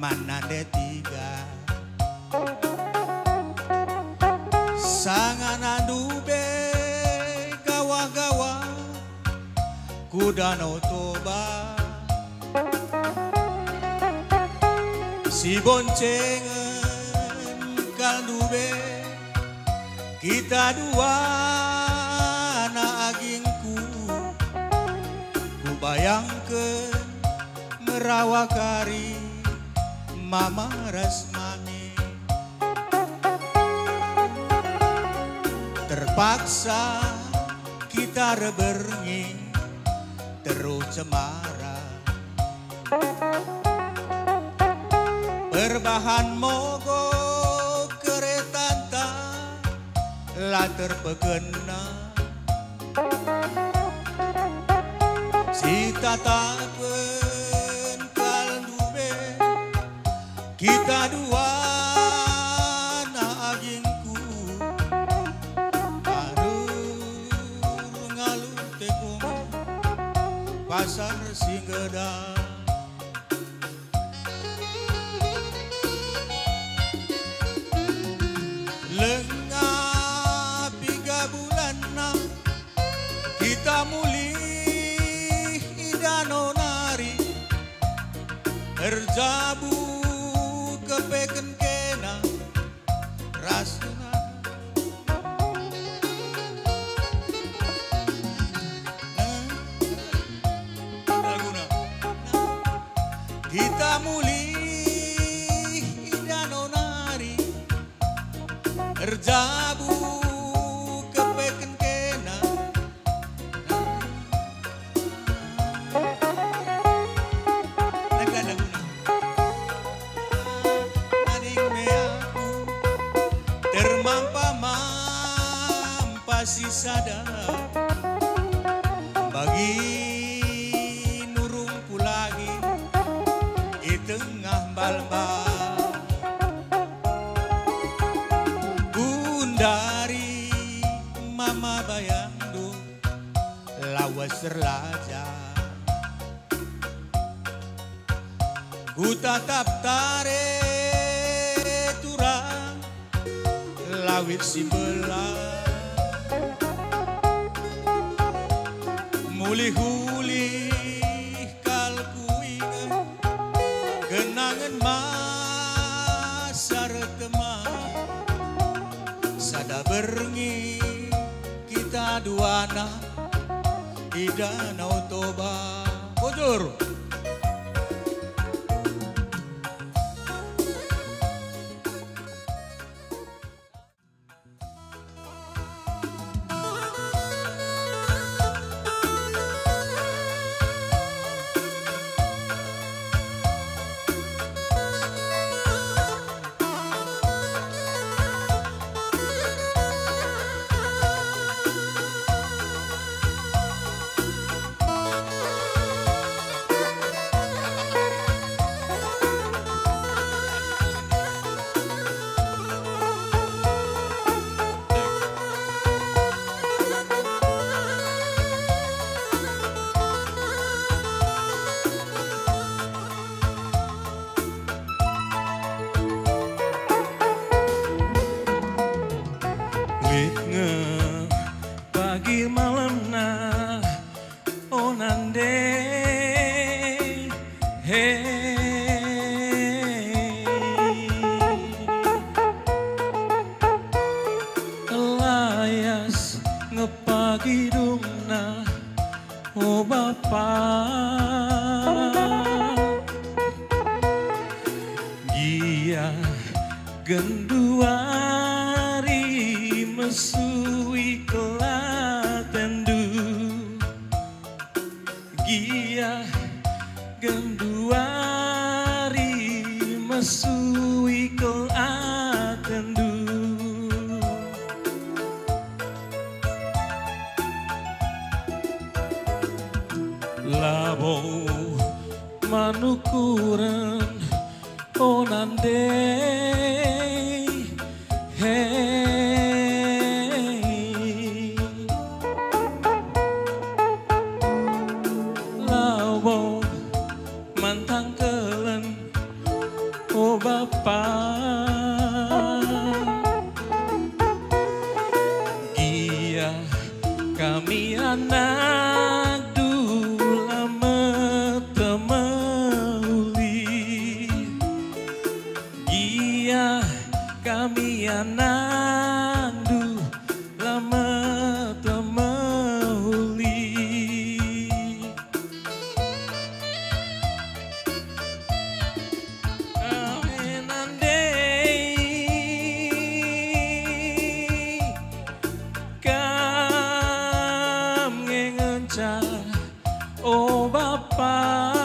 manade tiga sangan dube gawa-gawa ku Danau Toba si boncengan kaldube kita dua na agingku ku bayangkeun merawakari mama rasmani terpaksa kita rebernging terus cemara berbahan mogok kereta lah terpegena si tatapen kaldube kita dua na agingku aduh ngalung tekung pasar Singgeda lengah 3 bulan na kita mulih Danau Nari terjabu kepeken kena rasuna laguna kita mulih Danau Nari terjabu kepeken kena laguna aning meaku termampa si sadar bagi nurungku lagi di tengah balba dari mama bayangdu lawas serlaja ku tatap tare turang lawit si belah mulih-hulih kalku inget kenangan masa retemah sada berengi kita dua na di Danau Toba bojor pagi malam na onande hey layas ngepagi dumna oh bapa dia genduari mesui kelatendu gia genduari mesui kelatendu labo manukuran onande hey labo mantang kelen Iya kami anak dula metemuli. Iya kami anak dula metemuli. Oh Bapa,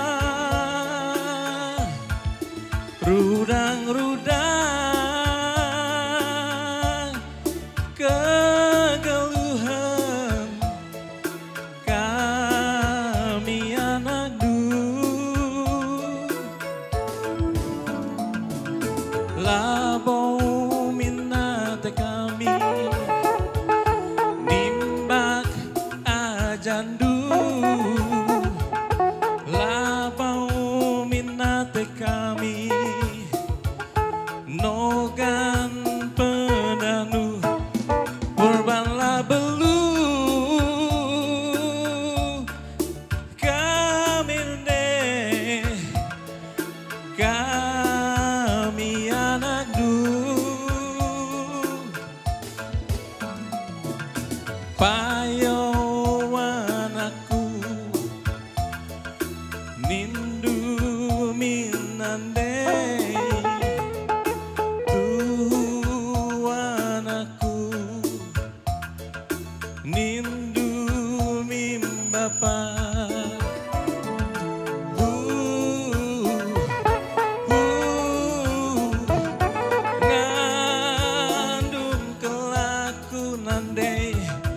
rudang-rudang kegeluhan kami anak labau minat kami nimbak ajandu. Kami nogan penanu berbanlah belu kami kami anak payo anakku nindu minandai Tuhan aku nindu min Bapa ngandung kelaku nandai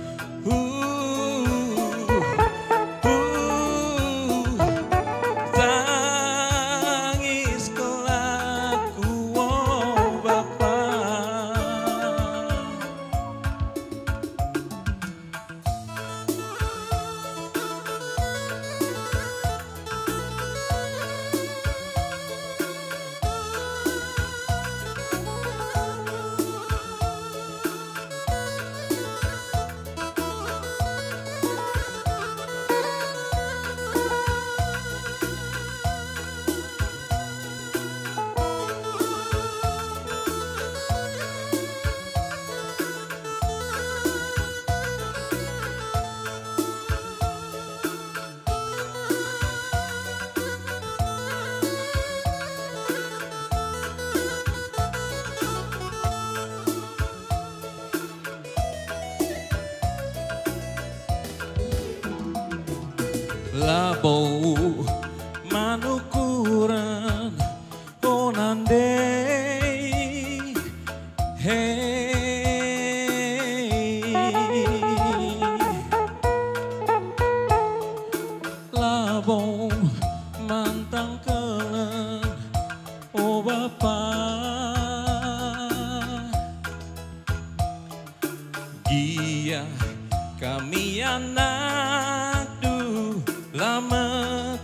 labau manukuran onandei hey labau mantang kelen oh Bapa iya kami anak lama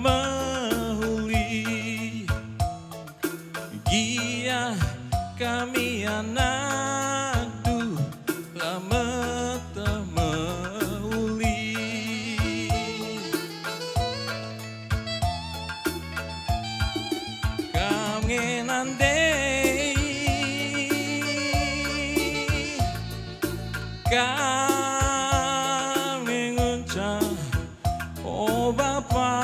temahuli. Gia kami anak lama temahuli. Kami nandai kami nguncang oh Bapa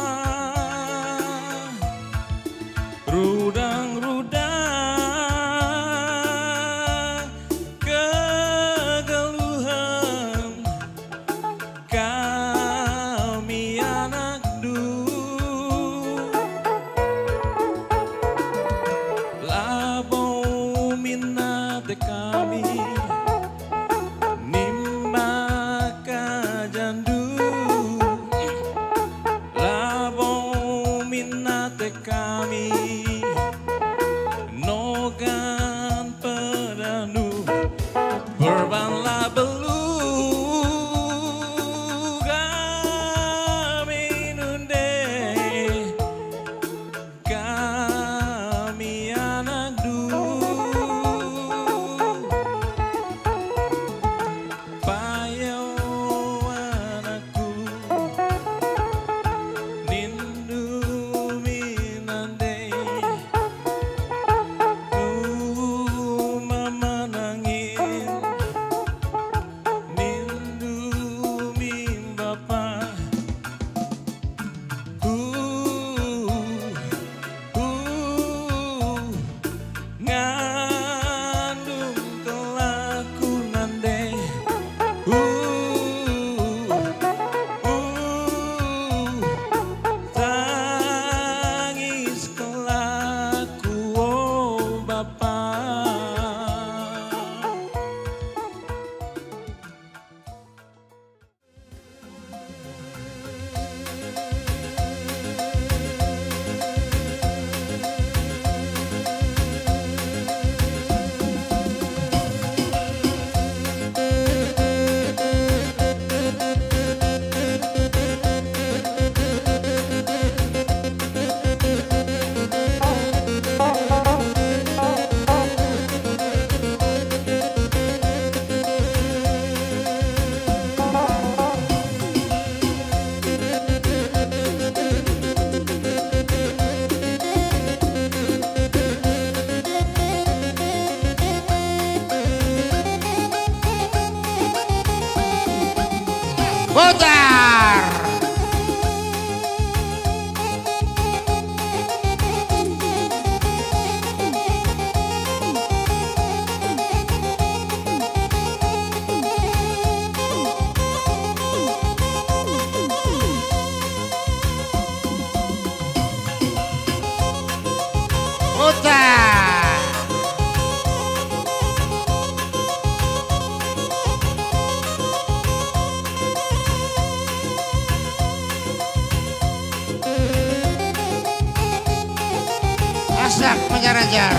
rudang-rudang kegeluhan kami anak labau minat kami Bapa. Putar. Putar. Asak menjar-njar.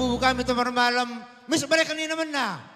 bubu kami teman malam. Miss, balikan niyo naman na.